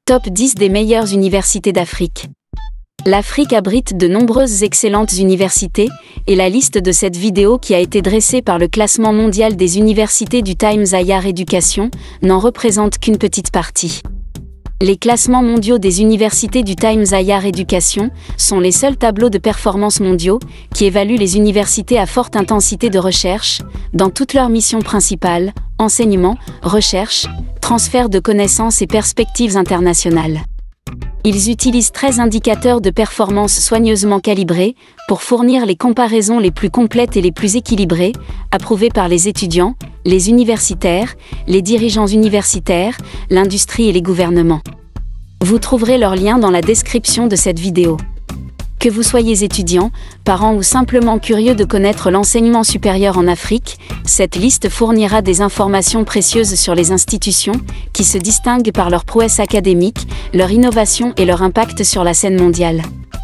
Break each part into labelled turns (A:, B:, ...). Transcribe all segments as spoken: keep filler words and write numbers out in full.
A: Top dix des meilleures universités d'Afrique. L'Afrique abrite de nombreuses excellentes universités, et la liste de cette vidéo qui a été dressée par le classement mondial des universités du Times Higher Education n'en représente qu'une petite partie. Les classements mondiaux des universités du Times Higher Education sont les seuls tableaux de performance mondiaux qui évaluent les universités à forte intensité de recherche, dans toutes leurs missions principales, enseignement, recherche, transfert de connaissances et perspectives internationales. Ils utilisent treize indicateurs de performance soigneusement calibrés pour fournir les comparaisons les plus complètes et les plus équilibrées, approuvées par les étudiants, les universitaires, les dirigeants universitaires, l'industrie et les gouvernements. Vous trouverez leurs liens dans la description de cette vidéo. Que vous soyez étudiant, parent ou simplement curieux de connaître l'enseignement supérieur en Afrique, cette liste fournira des informations précieuses sur les institutions qui se distinguent par leur prouesse académique, leur innovation et leur impact sur la scène mondiale.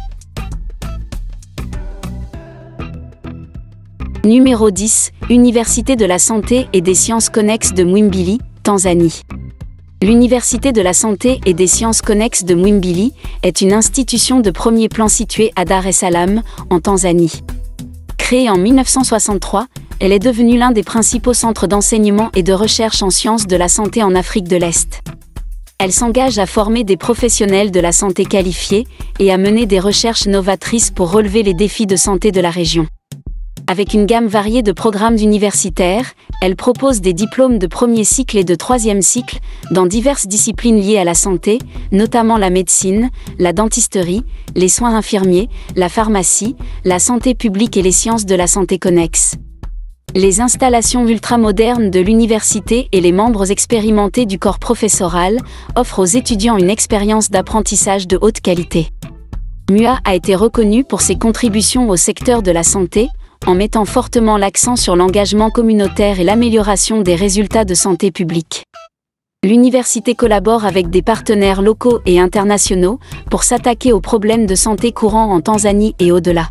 A: Numéro dix. Université de la santé et des sciences connexes de Muhimbili, Tanzanie. L'Université de la santé et des sciences connexes de Muhimbili est une institution de premier plan située à Dar es Salaam, en Tanzanie. Créée en mille neuf cent soixante-trois, elle est devenue l'un des principaux centres d'enseignement et de recherche en sciences de la santé en Afrique de l'Est. Elle s'engage à former des professionnels de la santé qualifiés et à mener des recherches novatrices pour relever les défis de santé de la région. Avec une gamme variée de programmes universitaires, elle propose des diplômes de premier cycle et de troisième cycle dans diverses disciplines liées à la santé, notamment la médecine, la dentisterie, les soins infirmiers, la pharmacie, la santé publique et les sciences de la santé connexes. Les installations ultramodernes de l'université et les membres expérimentés du corps professoral offrent aux étudiants une expérience d'apprentissage de haute qualité. M U A a été reconnue pour ses contributions au secteur de la santé, en mettant fortement l'accent sur l'engagement communautaire et l'amélioration des résultats de santé publique. L'université collabore avec des partenaires locaux et internationaux pour s'attaquer aux problèmes de santé courants en Tanzanie et au-delà.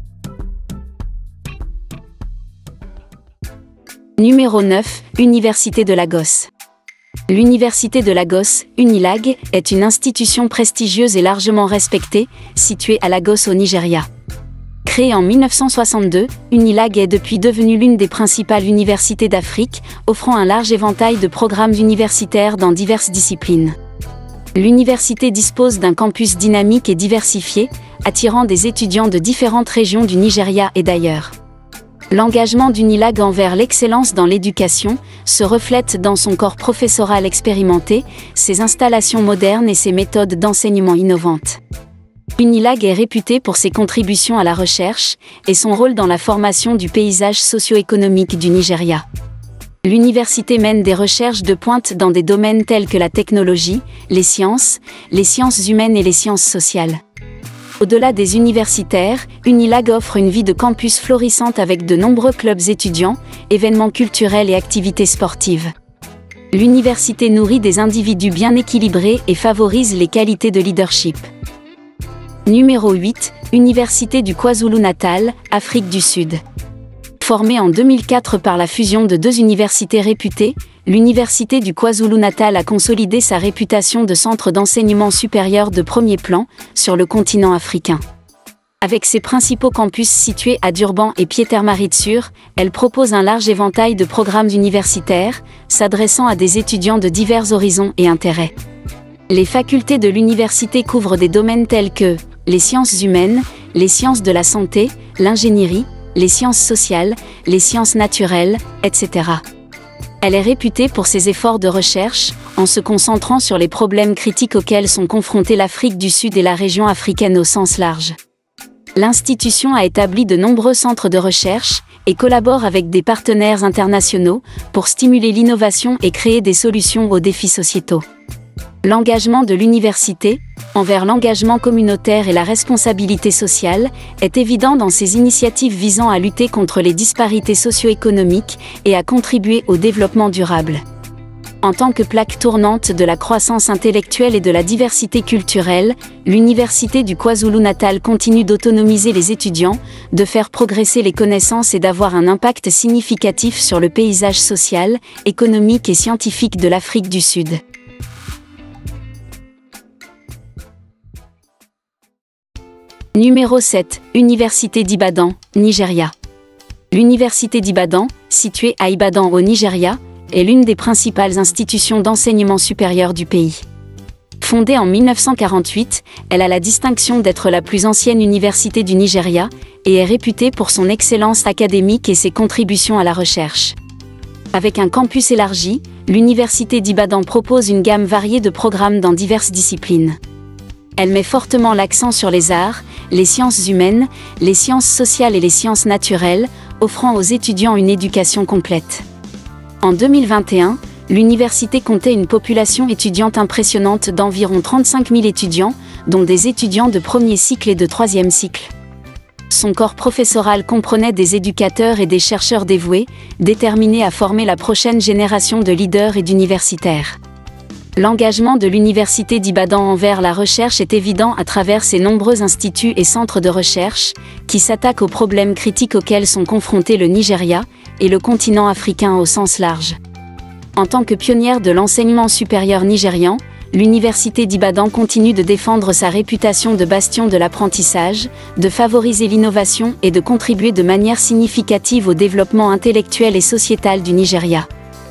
A: Numéro neuf. Université de Lagos. L'Université de Lagos, Unilag, est une institution prestigieuse et largement respectée, située à Lagos au Nigeria. Créée en mille neuf cent soixante-deux, Unilag est depuis devenue l'une des principales universités d'Afrique, offrant un large éventail de programmes universitaires dans diverses disciplines. L'université dispose d'un campus dynamique et diversifié, attirant des étudiants de différentes régions du Nigeria et d'ailleurs. L'engagement d'Unilag envers l'excellence dans l'éducation se reflète dans son corps professoral expérimenté, ses installations modernes et ses méthodes d'enseignement innovantes. Unilag est réputé pour ses contributions à la recherche et son rôle dans la formation du paysage socio-économique du Nigeria. L'université mène des recherches de pointe dans des domaines tels que la technologie, les sciences, les sciences humaines et les sciences sociales. Au-delà des universitaires, Unilag offre une vie de campus florissante avec de nombreux clubs étudiants, événements culturels et activités sportives. L'université nourrit des individus bien équilibrés et favorise les qualités de leadership. Numéro huit. Université du KwaZulu-Natal, Afrique du Sud. Formée en deux mille quatre par la fusion de deux universités réputées, l'Université du KwaZulu-Natal a consolidé sa réputation de centre d'enseignement supérieur de premier plan sur le continent africain. Avec ses principaux campus situés à Durban et Pietermaritzburg, elle propose un large éventail de programmes universitaires, s'adressant à des étudiants de divers horizons et intérêts. Les facultés de l'université couvrent des domaines tels que les sciences humaines, les sciences de la santé, l'ingénierie, les sciences sociales, les sciences naturelles, et cetera. Elle est réputée pour ses efforts de recherche, en se concentrant sur les problèmes critiques auxquels sont confrontés l'Afrique du Sud et la région africaine au sens large. L'institution a établi de nombreux centres de recherche et collabore avec des partenaires internationaux pour stimuler l'innovation et créer des solutions aux défis sociétaux. L'engagement de l'université, envers l'engagement communautaire et la responsabilité sociale, est évident dans ses initiatives visant à lutter contre les disparités socio-économiques et à contribuer au développement durable. En tant que plaque tournante de la croissance intellectuelle et de la diversité culturelle, l'Université du KwaZulu-Natal continue d'autonomiser les étudiants, de faire progresser les connaissances et d'avoir un impact significatif sur le paysage social, économique et scientifique de l'Afrique du Sud. Numéro sept. Université d'Ibadan, Nigeria. L'Université d'Ibadan, située à Ibadan au Nigeria, est l'une des principales institutions d'enseignement supérieur du pays. Fondée en mille neuf cent quarante-huit, elle a la distinction d'être la plus ancienne université du Nigeria et est réputée pour son excellence académique et ses contributions à la recherche. Avec un campus élargi, l'Université d'Ibadan propose une gamme variée de programmes dans diverses disciplines. Elle met fortement l'accent sur les arts, les sciences humaines, les sciences sociales et les sciences naturelles, offrant aux étudiants une éducation complète. En deux mille vingt et un, l'université comptait une population étudiante impressionnante d'environ trente-cinq mille étudiants, dont des étudiants de premier cycle et de troisième cycle. Son corps professoral comprenait des éducateurs et des chercheurs dévoués, déterminés à former la prochaine génération de leaders et d'universitaires. L'engagement de l'Université d'Ibadan envers la recherche est évident à travers ses nombreux instituts et centres de recherche, qui s'attaquent aux problèmes critiques auxquels sont confrontés le Nigeria et le continent africain au sens large. En tant que pionnière de l'enseignement supérieur nigérian, l'Université d'Ibadan continue de défendre sa réputation de bastion de l'apprentissage, de favoriser l'innovation et de contribuer de manière significative au développement intellectuel et sociétal du Nigeria.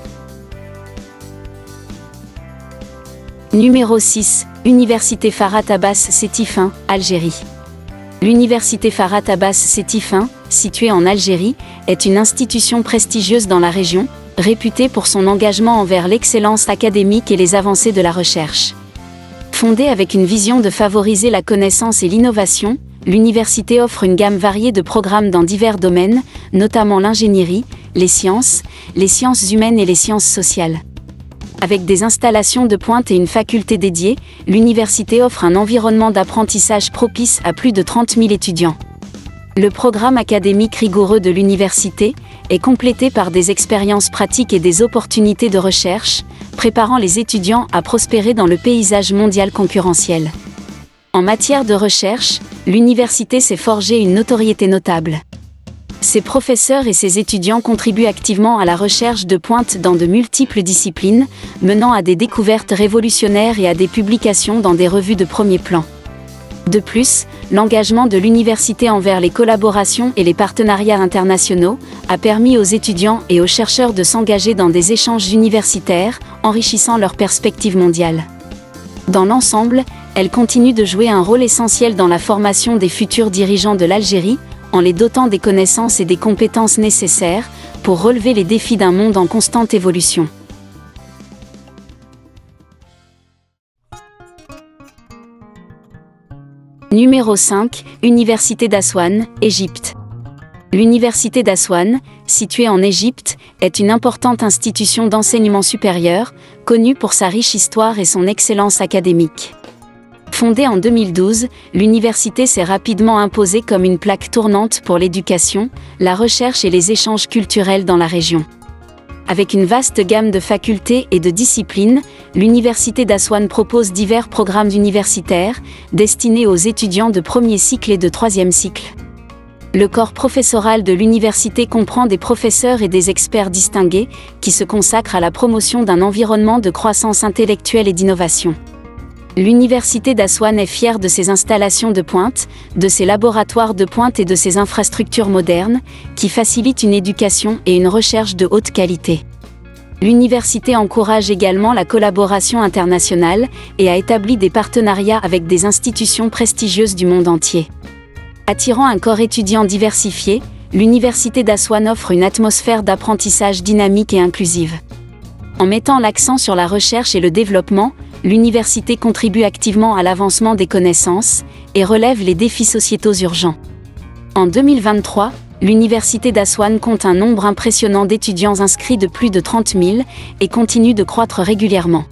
A: Numéro six. Université Farhat Abbas Sétif-un, Algérie. L'Université Farhat Abbas Sétif-un, située en Algérie, est une institution prestigieuse dans la région, réputée pour son engagement envers l'excellence académique et les avancées de la recherche. Fondée avec une vision de favoriser la connaissance et l'innovation, l'université offre une gamme variée de programmes dans divers domaines, notamment l'ingénierie, les sciences, les sciences humaines et les sciences sociales. Avec des installations de pointe et une faculté dédiée, l'université offre un environnement d'apprentissage propice à plus de trente mille étudiants. Le programme académique rigoureux de l'université est complété par des expériences pratiques et des opportunités de recherche, préparant les étudiants à prospérer dans le paysage mondial concurrentiel. En matière de recherche, l'université s'est forgée une notoriété notable. Ses professeurs et ses étudiants contribuent activement à la recherche de pointe dans de multiples disciplines, menant à des découvertes révolutionnaires et à des publications dans des revues de premier plan. De plus, l'engagement de l'université envers les collaborations et les partenariats internationaux a permis aux étudiants et aux chercheurs de s'engager dans des échanges universitaires, enrichissant leurs perspectives mondiales. Dans l'ensemble, elle continue de jouer un rôle essentiel dans la formation des futurs dirigeants de l'Algérie, en les dotant des connaissances et des compétences nécessaires pour relever les défis d'un monde en constante évolution. Numéro cinq. Université d'Aswan, Égypte. L'Université d'Aswan, située en Égypte, est une importante institution d'enseignement supérieur, connue pour sa riche histoire et son excellence académique. Fondée en deux mille douze, l'université s'est rapidement imposée comme une plaque tournante pour l'éducation, la recherche et les échanges culturels dans la région. Avec une vaste gamme de facultés et de disciplines, l'Université d'Aswan propose divers programmes universitaires, destinés aux étudiants de premier cycle et de troisième cycle. Le corps professoral de l'université comprend des professeurs et des experts distingués, qui se consacrent à la promotion d'un environnement de croissance intellectuelle et d'innovation. L'Université d'Aswan est fière de ses installations de pointe, de ses laboratoires de pointe et de ses infrastructures modernes, qui facilitent une éducation et une recherche de haute qualité. L'université encourage également la collaboration internationale et a établi des partenariats avec des institutions prestigieuses du monde entier. Attirant un corps étudiant diversifié, l'Université d'Aswan offre une atmosphère d'apprentissage dynamique et inclusive. En mettant l'accent sur la recherche et le développement, l'université contribue activement à l'avancement des connaissances et relève les défis sociétaux urgents. En deux mille vingt-trois, l'Université d'Aswan compte un nombre impressionnant d'étudiants inscrits de plus de trente mille et continue de croître régulièrement.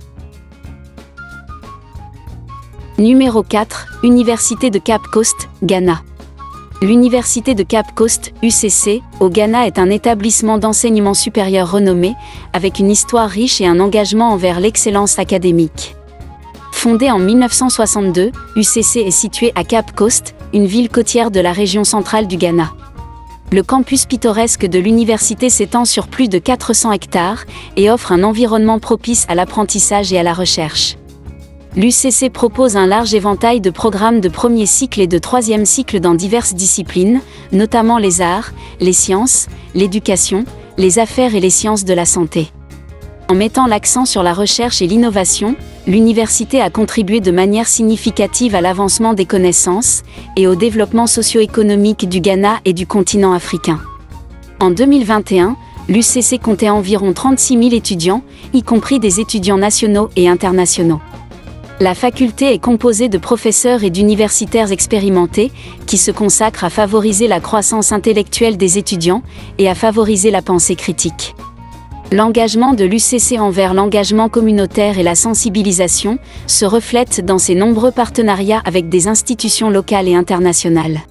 A: Numéro quatre. Université de Cape Coast, Ghana. L'Université de Cape Coast, U C C, au Ghana est un établissement d'enseignement supérieur renommé, avec une histoire riche et un engagement envers l'excellence académique. Fondée en mille neuf cent soixante-deux, U C C est située à Cape Coast, une ville côtière de la région centrale du Ghana. Le campus pittoresque de l'université s'étend sur plus de quatre cents hectares et offre un environnement propice à l'apprentissage et à la recherche. l'U C C propose un large éventail de programmes de premier cycle et de troisième cycle dans diverses disciplines, notamment les arts, les sciences, l'éducation, les affaires et les sciences de la santé. En mettant l'accent sur la recherche et l'innovation, l'université a contribué de manière significative à l'avancement des connaissances et au développement socio-économique du Ghana et du continent africain. En deux mille vingt et un, l'U C C comptait environ trente-six mille étudiants, y compris des étudiants nationaux et internationaux. La faculté est composée de professeurs et d'universitaires expérimentés, qui se consacrent à favoriser la croissance intellectuelle des étudiants et à favoriser la pensée critique. L'engagement de l'U C C envers l'engagement communautaire et la sensibilisation se reflète dans ses nombreux partenariats avec des institutions locales et internationales.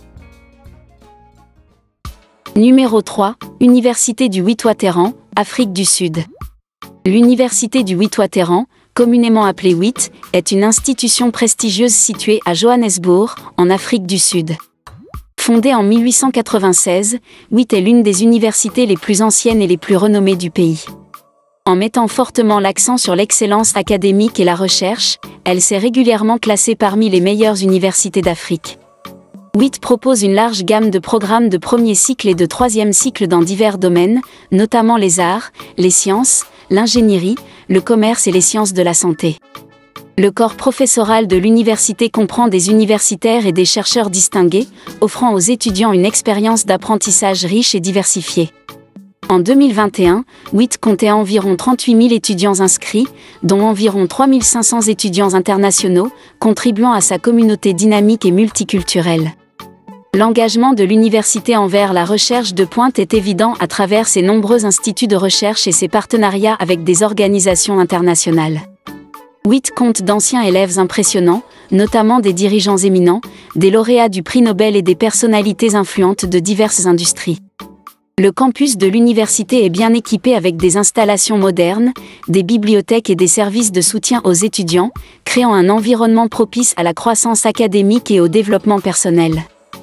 A: Numéro trois, Université du Witwatersrand, Afrique du Sud. L'Université du Witwatersrand, communément appelée W I T, est une institution prestigieuse située à Johannesburg, en Afrique du Sud. Fondée en mille huit cent quatre-vingt-seize, W I T est l'une des universités les plus anciennes et les plus renommées du pays. En mettant fortement l'accent sur l'excellence académique et la recherche, elle s'est régulièrement classée parmi les meilleures universités d'Afrique. W I T propose une large gamme de programmes de premier cycle et de troisième cycle dans divers domaines, notamment les arts, les sciences, l'ingénierie, le commerce et les sciences de la santé. Le corps professoral de l'université comprend des universitaires et des chercheurs distingués, offrant aux étudiants une expérience d'apprentissage riche et diversifiée. En deux mille vingt et un, W I T comptait environ trente-huit mille étudiants inscrits, dont environ trois mille cinq cents étudiants internationaux, contribuant à sa communauté dynamique et multiculturelle. L'engagement de l'université envers la recherche de pointe est évident à travers ses nombreux instituts de recherche et ses partenariats avec des organisations internationales. W I T compte d'anciens élèves impressionnants, notamment des dirigeants éminents, des lauréats du prix Nobel et des personnalités influentes de diverses industries. Le campus de l'université est bien équipé avec des installations modernes, des bibliothèques et des services de soutien aux étudiants, créant un environnement propice à la croissance académique et au développement personnel.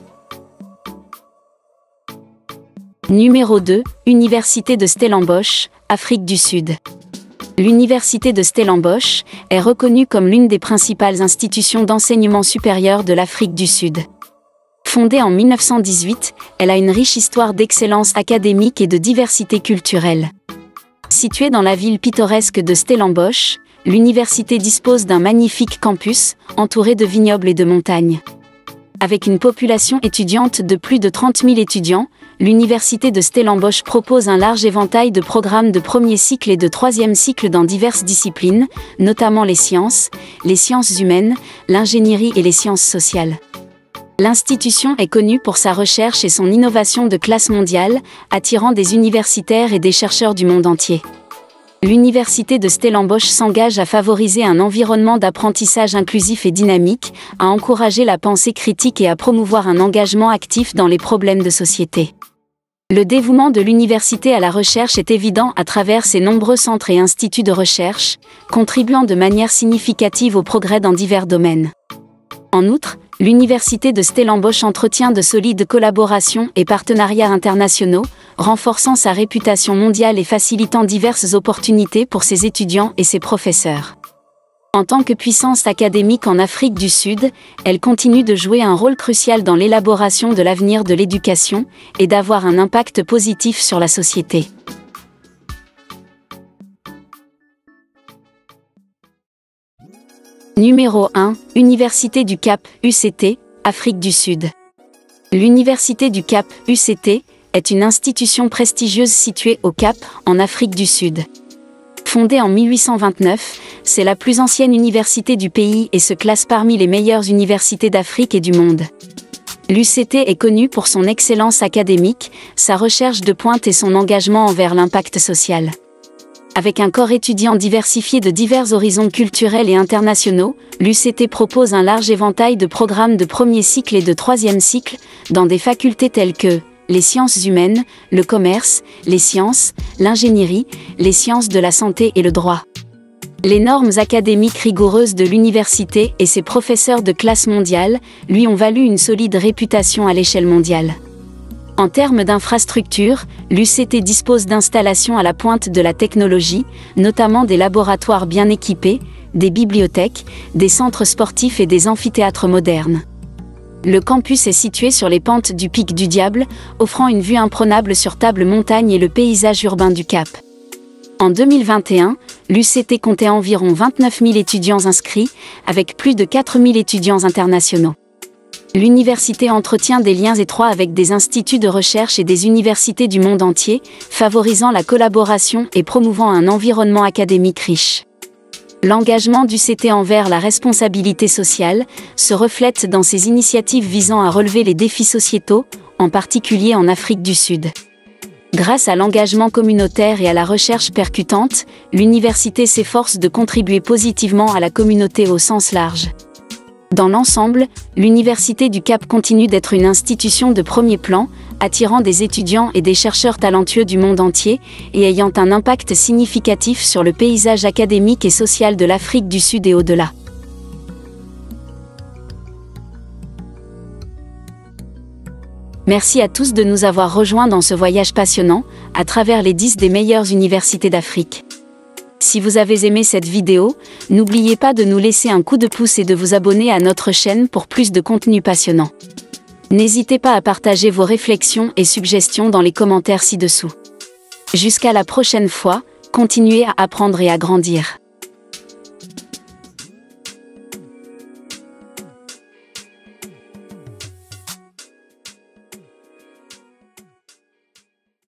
A: Numéro deux, Université de Stellenbosch, Afrique du Sud. L'Université de Stellenbosch est reconnue comme l'une des principales institutions d'enseignement supérieur de l'Afrique du Sud. Fondée en mille neuf cent dix-huit, elle a une riche histoire d'excellence académique et de diversité culturelle. Située dans la ville pittoresque de Stellenbosch, l'université dispose d'un magnifique campus, entouré de vignobles et de montagnes. Avec une population étudiante de plus de trente mille étudiants, l'Université de Stellenbosch propose un large éventail de programmes de premier cycle et de troisième cycle dans diverses disciplines, notamment les sciences, les sciences humaines, l'ingénierie et les sciences sociales. L'institution est connue pour sa recherche et son innovation de classe mondiale, attirant des universitaires et des chercheurs du monde entier. L'Université de Stellenbosch s'engage à favoriser un environnement d'apprentissage inclusif et dynamique, à encourager la pensée critique et à promouvoir un engagement actif dans les problèmes de société. Le dévouement de l'université à la recherche est évident à travers ses nombreux centres et instituts de recherche, contribuant de manière significative au progrès dans divers domaines. En outre, l'Université de Stellenbosch entretient de solides collaborations et partenariats internationaux, renforçant sa réputation mondiale et facilitant diverses opportunités pour ses étudiants et ses professeurs. En tant que puissance académique en Afrique du Sud, elle continue de jouer un rôle crucial dans l'élaboration de l'avenir de l'éducation et d'avoir un impact positif sur la société. Numéro un, Université du Cap, U C T, Afrique du Sud. L'Université du Cap, U C T, est une institution prestigieuse située au Cap, en Afrique du Sud. Fondée en mille huit cent vingt-neuf, c'est la plus ancienne université du pays et se classe parmi les meilleures universités d'Afrique et du monde. L'U C T est connue pour son excellence académique, sa recherche de pointe et son engagement envers l'impact social. Avec un corps étudiant diversifié de divers horizons culturels et internationaux, l'U C T propose un large éventail de programmes de premier cycle et de troisième cycle, dans des facultés telles que les sciences humaines, le commerce, les sciences, l'ingénierie, les sciences de la santé et le droit. Les normes académiques rigoureuses de l'université et ses professeurs de classe mondiale lui ont valu une solide réputation à l'échelle mondiale. En termes d'infrastructures, l'U C T dispose d'installations à la pointe de la technologie, notamment des laboratoires bien équipés, des bibliothèques, des centres sportifs et des amphithéâtres modernes. Le campus est situé sur les pentes du Pic du Diable, offrant une vue imprenable sur Table Montagne et le paysage urbain du Cap. En deux mille vingt et un, l'U C T comptait environ vingt-neuf mille étudiants inscrits, avec plus de quatre mille étudiants internationaux. L'université entretient des liens étroits avec des instituts de recherche et des universités du monde entier, favorisant la collaboration et promouvant un environnement académique riche. L'engagement d'U C T envers la responsabilité sociale se reflète dans ses initiatives visant à relever les défis sociétaux, en particulier en Afrique du Sud. Grâce à l'engagement communautaire et à la recherche percutante, l'université s'efforce de contribuer positivement à la communauté au sens large. Dans l'ensemble, l'Université du Cap continue d'être une institution de premier plan, attirant des étudiants et des chercheurs talentueux du monde entier, et ayant un impact significatif sur le paysage académique et social de l'Afrique du Sud et au-delà. Merci à tous de nous avoir rejoints dans ce voyage passionnant, à travers les dix des meilleures universités d'Afrique. Si vous avez aimé cette vidéo, n'oubliez pas de nous laisser un coup de pouce et de vous abonner à notre chaîne pour plus de contenu passionnant. N'hésitez pas à partager vos réflexions et suggestions dans les commentaires ci-dessous. Jusqu'à la prochaine fois, continuez à apprendre et à grandir.